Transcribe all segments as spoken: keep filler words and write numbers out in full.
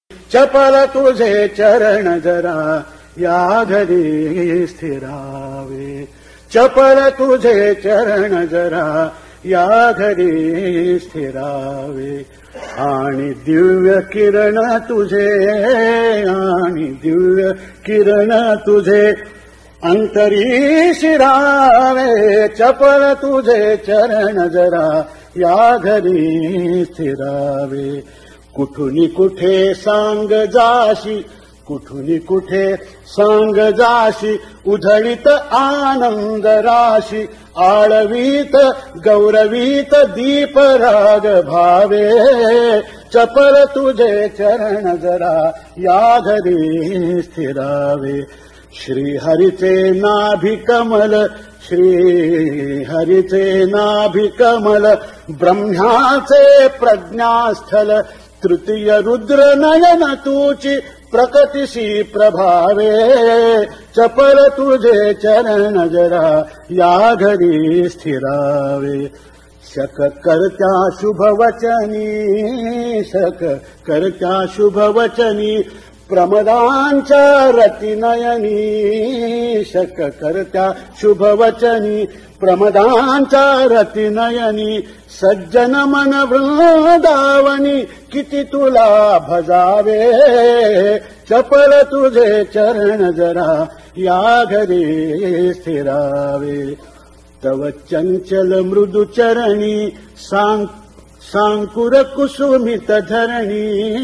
चपल तुझे चरण जरा या घरी स्थिरावे. चपल तुझे चरण जरा या घरी स्थिरावे. आणि दिव्य किरण तुझे आणि दिव्य किरण तुझे अंतरी शिरावे. चपल तुझे चरण जरा या घरी स्थिरावे. कुठून कुठे सांग जाशी कुठून कुठे सांग जाशी उधळीत आनंद राशी. आळवीत गौरवीत दीप राग भावे. चपल तुझे चरण जरा या घरी स्थिरावे. श्री हरीचे नाभि कमल श्री हरीचे नाभि कमल ब्रह्म्याचे प्रज्ञास्थल. तृतीय रुद्र नयन तूची प्रकटिसी प्रभावे. चपल तुझे चरण जरा या घरी स्थिरावे. शक करत्या शुभ वचनी शक करत्या शुभ वचनी प्रमदांच्या रतिनयनी. शक करत्या शुभ वचनी प्रमदांच्या रतिनयनी. सज्जन मन वृंदावनी किती तुला भजावे. चपल तुझे चरण जरा या घरी स्थिरावे. तव चंचल मृदु चरणी सांग सांकुर कुसुमित धरणी.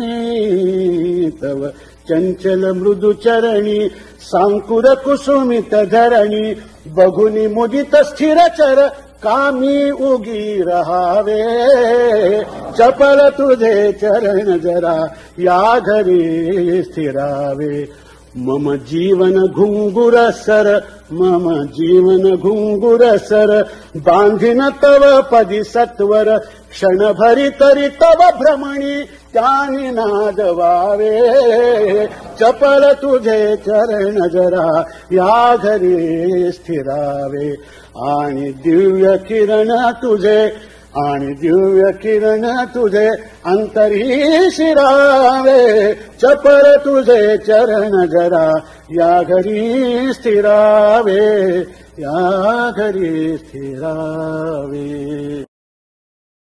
तव चंचल मृदु चरणी सांकुर कुसुमित धरणी. बघुनी मुदित स्थिर चर कामी उगी रहावे. चपल तुझे चरण जरा या घरी स्थिरावे. मम जीवन घुंगुर सर मम जीवन घुंगुर सर. बांधिन तव पदी सत्वर क्षणभरी तरी तव भ्रमणी त्यानी नाद वावे. चपल तुझे चरण जरा या घरी स्थिरावे. आणि दिव्य किरण तुझे आणि दिव्य किरण तुझे अंतरी शिरावे. चपल तुझे चरण जरा या घरी स्थिरावे या घरी स्थिरावे.